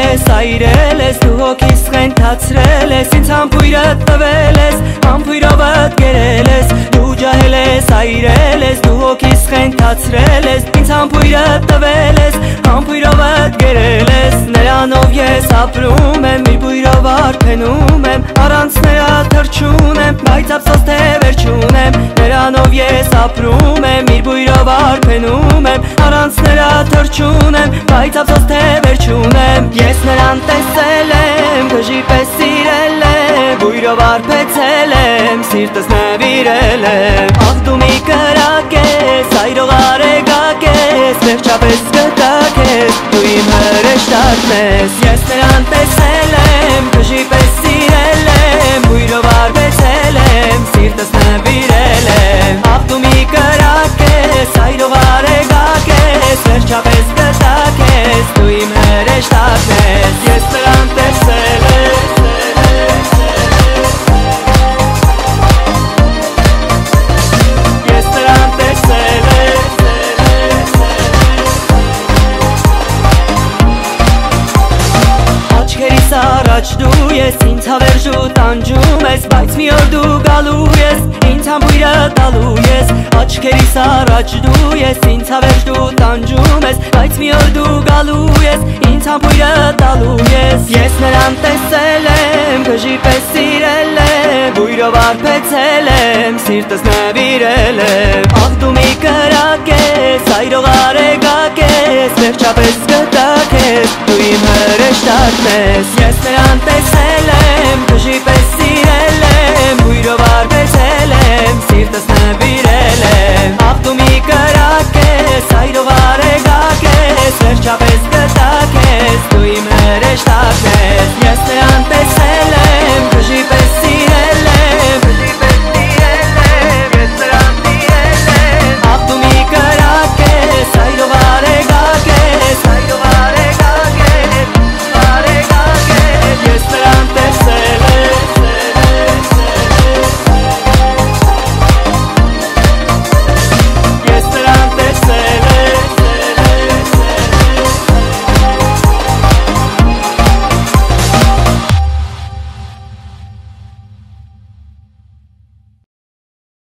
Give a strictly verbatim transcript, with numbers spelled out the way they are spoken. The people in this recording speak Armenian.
ես, այրել ես, դու հոգիս խենթացրել ես, ինձ համբույրը տվել ես, համբույրովդ գերել ես, դու ջահել ես, այրել ես, դու հոգիս խենթացրել ես, ինձ համբույրը տվել ես, համբույրովդ գերել ես, նրանով ես ապրում եմ, իր բույրով արփենում եմ, առանց նրա թրջուն եմ, բայց ափսոս թե վերջ չունեմ, նրանով ես ապրում եմ, իր բույրով արփենում եմ, առանց նրա թրջուն եմ, բայց ափսոս թե վերջ չունեմ, ես նրան տեսել եմ, գժի պես սիրել եմ, բույրով արփեցել եմ, սիրտս նվիրել եմ, ախ դու մի կրակ ես, այրող արեգակ ես, վերջապես գտակ ես, դու իմ հրեշտակն ես, ես նրան տեսել եմ, գժի պես սիրել եմ, բույրով արփեցել եմ, սիրտս նվիրել եմ, ախ դու մի կրակ ես, այրող արեգակ ես, վերջապես գտակ ես, դու իմ հրեշտակն ես, ես նրան տեսել եմ, ես նրան տեսել եմ, աչքերիս առաջ դու ես, ինձ հավերժու տանջում ես, բայց մի օր դու գալու ես, ինձ համբույրը տալու ես, աչքերիս առաջ դու ես, ինձ հավերժու տանջում ես, բայց մի օր դու գալու ես, ինձ համբույրը տալու ես, ես նրան տեսել եմ, գժի պես սիրել եմ, բույրով արփեցել եմ, սիրտս նվիրել եմ, ախ դու մի կրակ ես, այրող արեգակ ես, վերջապես